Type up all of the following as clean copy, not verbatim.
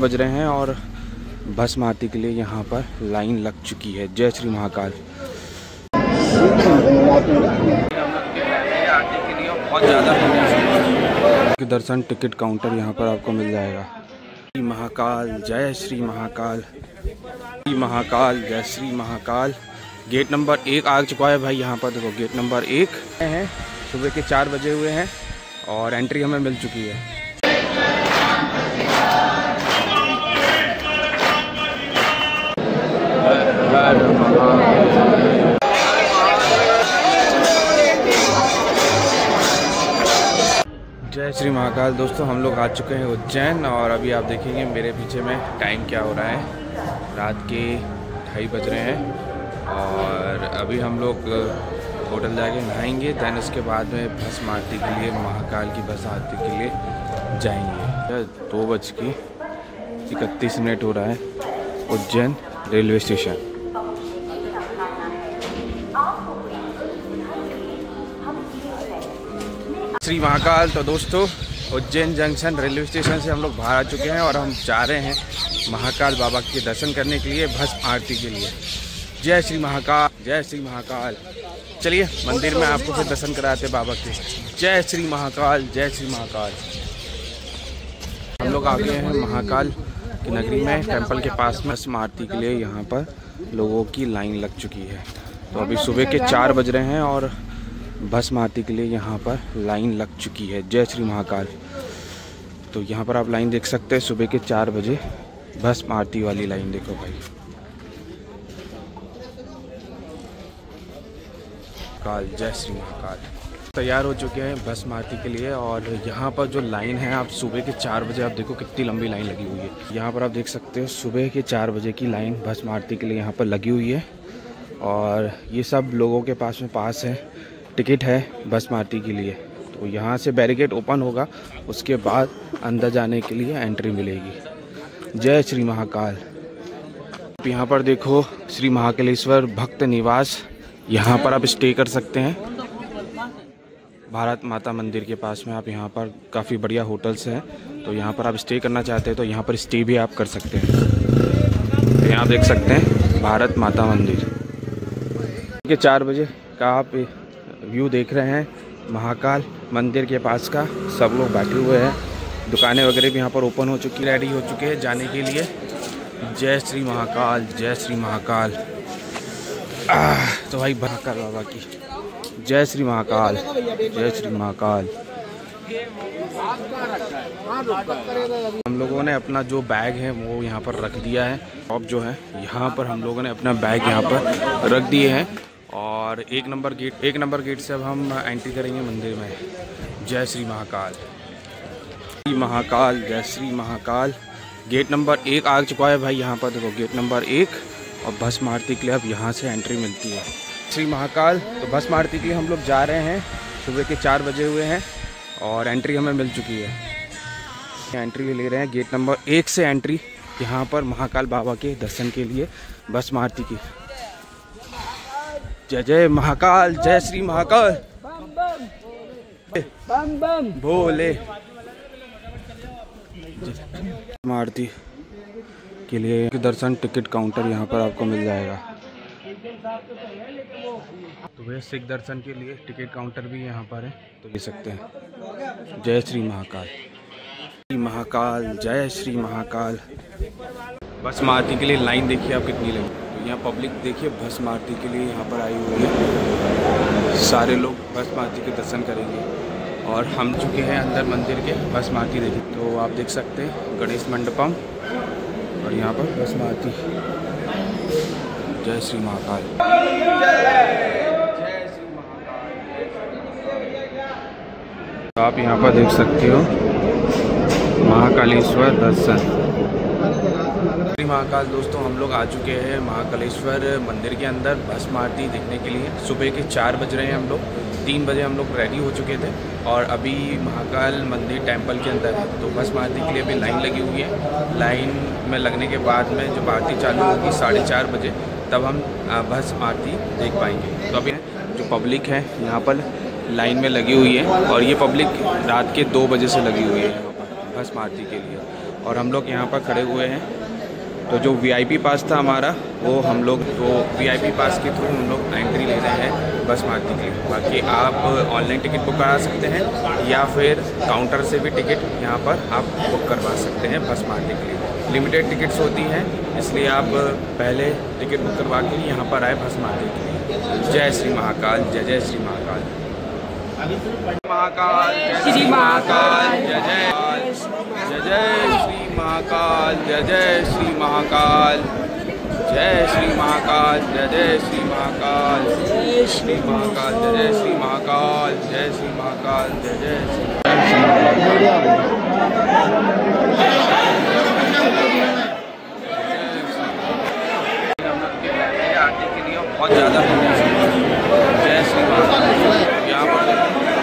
बज रहे हैं और भस्म आरती के लिए यहाँ पर लाइन लग चुकी है। जय श्री महाकाल। बहुत ज़्यादा दर्शन टिकट काउंटर यहाँ पर आपको मिल जाएगा। श्री महाकाल, जय श्री महाकाल, श्री महाकाल, जय श्री महाकाल। गेट नंबर 1 आ चुका है भाई। यहाँ पर देखो गेट नंबर 1 है। सुबह के 4 बजे हुए हैं और एंट्री हमें मिल चुकी है। जय श्री महाकाल। दोस्तों हम लोग आ चुके हैं उज्जैन और अभी आप देखेंगे मेरे पीछे में टाइम क्या हो रहा है। रात के 2:30 बज रहे हैं और अभी हम लोग होटल जाके नहाएंगे। दैन उसके बाद में भस्म आरती के लिए, महाकाल की भस्म आरती के लिए जाएंगे। 2:31 हो रहा है उज्जैन रेलवे स्टेशन। श्री महाकाल। तो दोस्तों उज्जैन जंक्शन रेलवे स्टेशन से हम लोग बाहर आ चुके हैं और हम जा रहे हैं महाकाल बाबा के दर्शन करने के लिए, भस्म आरती के लिए। जय श्री महाकाल, जय श्री महाकाल। चलिए मंदिर में आपको फिर दर्शन कराते बाबा के। जय श्री महाकाल, जय श्री महाकाल। हम लोग आ गए हैं महाकाल की नगरी में, टेंपल के पास में। भस्म आरती के लिए यहाँ पर लोगों की लाइन लग चुकी है। तो अभी सुबह के 4 बज रहे हैं और भस्म आरती के लिए यहाँ पर लाइन लग चुकी है। जय श्री महाकाल। तो यहाँ पर आप लाइन देख सकते हैं, सुबह के 4 बजे भस्म आरती वाली लाइन। देखो भाई, काल, जय श्री महाकाल। तैयार हो चुके हैं भस्म आरती के लिए और यहाँ पर जो लाइन है, आप सुबह के 4 बजे आप देखो कितनी लंबी लाइन लगी हुई है। यहाँ पर आप देख सकते हो सुबह के 4 बजे की लाइन भस्म आरती के लिए यहाँ पर लगी हुई है और ये सब लोगों के पास में पास है, टिकट है भस्म आरती के लिए। तो यहाँ से बैरिकेड ओपन होगा, उसके बाद अंदर जाने के लिए एंट्री मिलेगी। जय श्री महाकाल। यहाँ पर देखो श्री महाकालेश्वर भक्त निवास, यहाँ पर आप स्टे कर सकते हैं। भारत माता मंदिर के पास में आप यहाँ पर काफ़ी बढ़िया होटल्स हैं, तो यहाँ पर आप स्टे करना चाहते हैं तो यहाँ पर स्टे भी आप कर सकते हैं। तो यहाँ देख सकते हैं भारत माता मंदिर के 4 बजे का आप व्यू देख रहे हैं महाकाल मंदिर के पास का। सब लोग बैठे हुए हैं, दुकानें वगैरह भी यहाँ पर ओपन हो चुकी, रेडी हो चुके हैं जाने के लिए। जय श्री महाकाल, जय श्री महाकाल। तो भाई महाकाल बाबा की जय श्री महाकाल, जय श्री महाकाल। हम लोगों ने अपना जो बैग है वो यहाँ पर रख दिया है। अब जो है यहाँ पर हम लोगों ने अपना बैग यहाँ पर रख दिए हैं और 1 नंबर गेट से अब हम एंट्री करेंगे मंदिर में। जय श्री महाकाल, श्री महाकाल, जय श्री महाकाल। गेट नंबर 1 आ चुका है भाई। यहाँ पर देखो गेट नंबर 1 और भस्म आरती के लिए अब यहाँ से एंट्री मिलती है। श्री महाकाल। तो भस्म आरती के लिए हम लोग जा रहे हैं, सुबह के 4 बजे हुए हैं और एंट्री हमें मिल चुकी है। एंट्री ले रहे हैं गेट नंबर 1 से एंट्री यहाँ पर महाकाल बाबा के दर्शन के लिए, भस्म आरती की। जय जय महाकाल, जय श्री महाकाल, बम बम भोले। आरती के लिए दर्शन टिकट काउंटर यहाँ पर आपको मिल जाएगा। तो वह सिख दर्शन के लिए टिकट काउंटर भी यहाँ पर है, तो ले सकते हैं। जय श्री महाकाल, श्री महाकाल, जय श्री महाकाल। भस्म आरती के लिए लाइन देखिए आप कितनी लगी। तो यहाँ पब्लिक देखिए भस्म आरती के लिए यहाँ पर आई हुई है। सारे लोग भस्म आरती के दर्शन करेंगे और हम चुके हैं अंदर मंदिर के। भस्म आरती देखिए, तो आप देख सकते हैं गणेश मंडपम और यहाँ पर भस्म आरती। जय श्री महाकाल। आप यहाँ पर देख सकते हो महाकालेश्वर दर्शन। श्री महाकाल। दोस्तों हम लोग आ चुके हैं महाकालेश्वर मंदिर के अंदर भस्म आरती देखने के लिए। सुबह के 4 बज रहे हैं, हम लोग 3 बजे हम लोग रेडी हो चुके थे और अभी महाकाल मंदिर टेंपल के अंदर है। तो भस्म आरती के लिए अभी लाइन लगी हुई है। लाइन में लगने के बाद में जब आरती चालू होगी 4:30 बजे, तब हम भस्म आरती देख पाएंगे। तो अभी जो पब्लिक है यहाँ पर लाइन में लगी हुई है और ये पब्लिक रात के 2 बजे से लगी हुई है यहाँ पर भस्म आरती के लिए। और हम लोग यहाँ पर खड़े हुए हैं। तो जो VIP पास था हमारा, वो हम लोग वो VIP पास के थ्रू हम लोग एंट्री ले रहे हैं बस मारुति के लिए। बाकी आप ऑनलाइन टिकट बुक करा सकते हैं या फिर काउंटर से भी टिकट यहाँ पर आप बुक करवा सकते हैं बस मारुति के लिए। लिमिटेड टिकट्स होती हैं, इसलिए आप पहले टिकट बुक करवा के यहाँ पर आए बस मारुति के लिए। जय श्री महाकाल, जय जय श्री महाकाल। महाकाल, जय श्री महाकाल, जय जय जय जय श्री महाकाल, जय जय श्री महाकाल, जय श्री महाकाल, जय जय श्री महाकाल, जय श्री महाकाल, जय जय श्री महाकाल, जय श्री महाकाल, जय जय श्री आरती के लिए बहुत ज़्यादा जय श्री महाकाल। यहाँ पर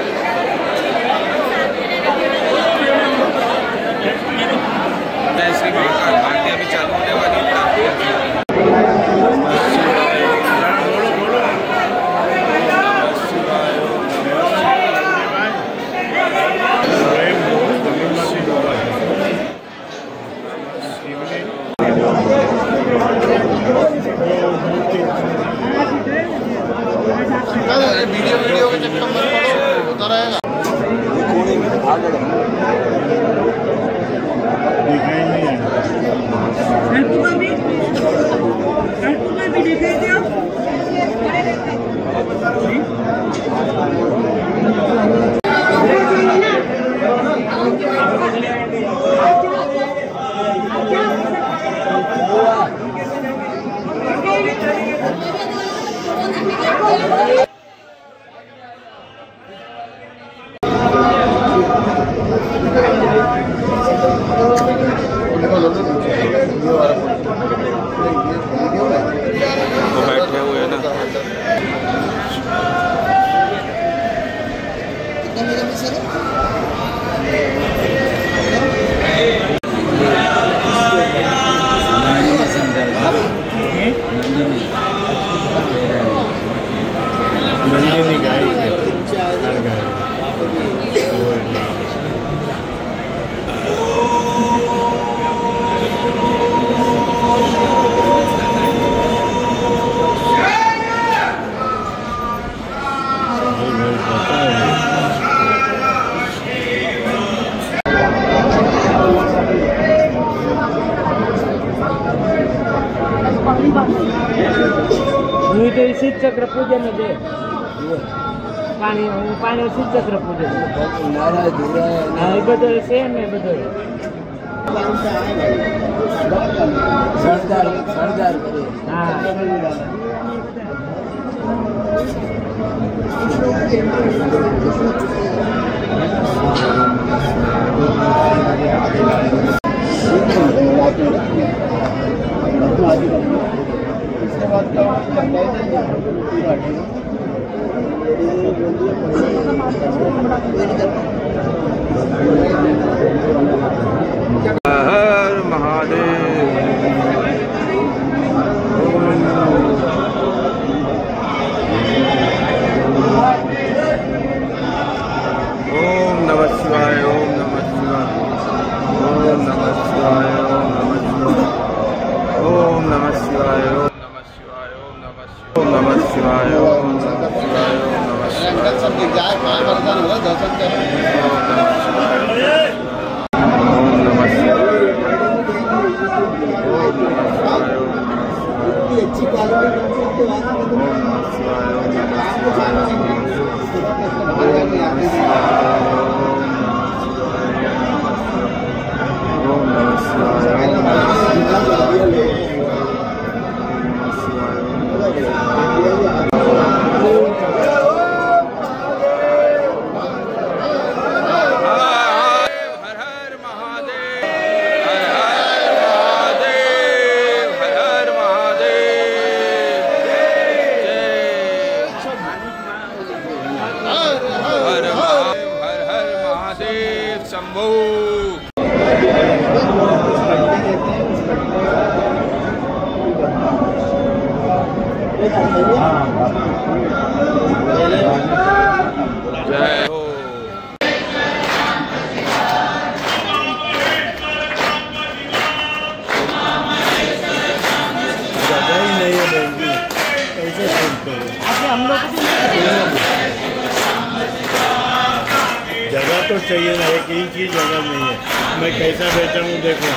जय श्री महाकाल आरती अभी चालू होने वाली है। वीडियो के चक्कर में होता रहेगा। तो बैठे हुए हैं ना, शीत चक्र पूजन दे पानी शीत चक्र पूजन बदल सेम है बदल सरदार हर महादेव। ओम नमः शिवाय, ओम नमः शिवाय, ओम नमः शिवाय, ओम नमः शिवाय, ओम नमः शिवाय, ओम नमः शिवाय, ओम नमः शिवाय, ओम नमः शिवाय, ओम नमः शिवाय, सब जाए पाए बरदान हो दर्शन करें। ओम नमः शिवाय, ओम नमः शिवाय, ओम नमः शिवाय, अच्छी क्वालिटी ओम नमः शिवाय, ओम नमः शिवाय, ओम नमः शिवाय, ओम नमः कैसे सुनते हो? हम लोग को जगह तो चाहिए ना, एक इंच की जगह नहीं है। मैं कैसा बेचा हूँ देखो।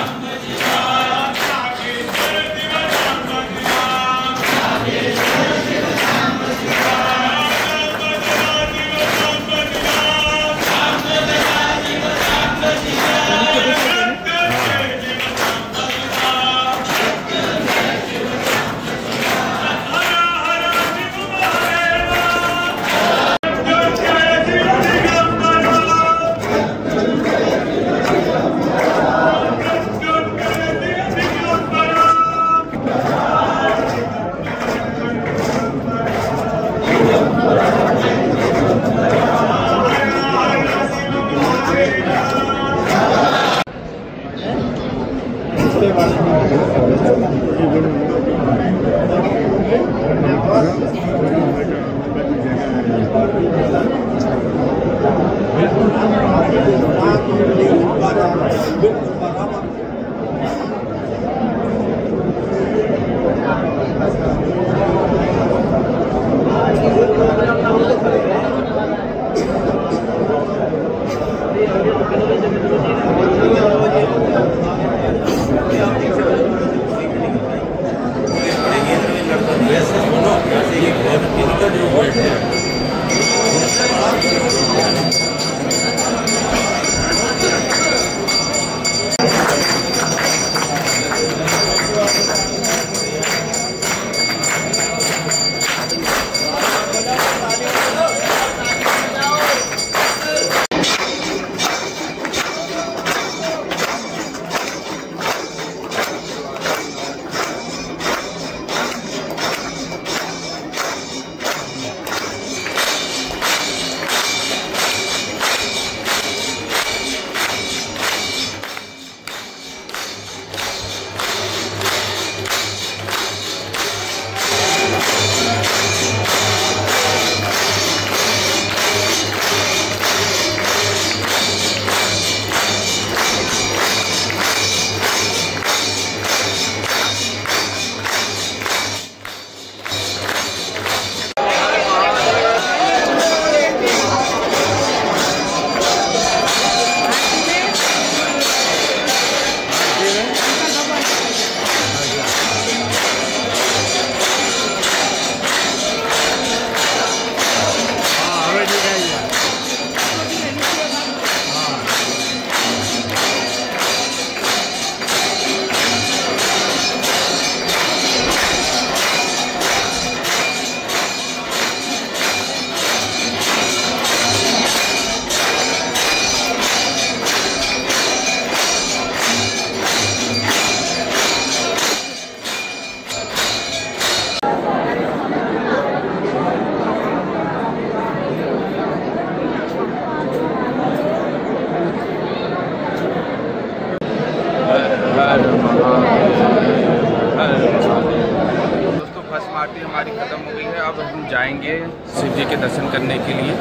दोस्तों भस्म आरती हमारी ख़त्म हो गई है। अब हम जाएंगे शिव जी के दर्शन करने के लिए।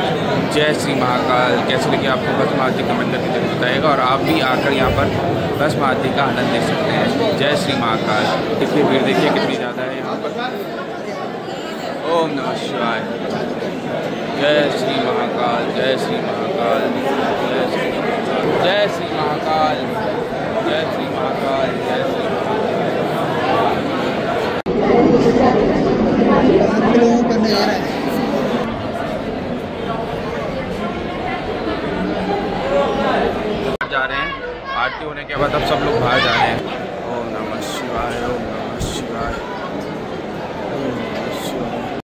जय श्री महाकाल। कैसे लगी आपको भस्म आरती कमेंट करके जरूर बताइएगा, और आप भी आकर यहाँ पर भस्म आरती का आनंद ले सकते हैं। जय श्री महाकाल। देखिए भीड़, देखिए कितनी ज़्यादा है यहाँ पर। ओम नमः शिवाय। जय श्री महाकाल, जय श्री महाकाल, जय श्री महाकाल, जय श्री महाकाल, जय श्री महाकाल, जय श्री जा रहे हैं। आरती होने के बाद अब सब लोग बाहर जा रहे हैं। ओम नमः शिवाय, ओम नमः शिवाय।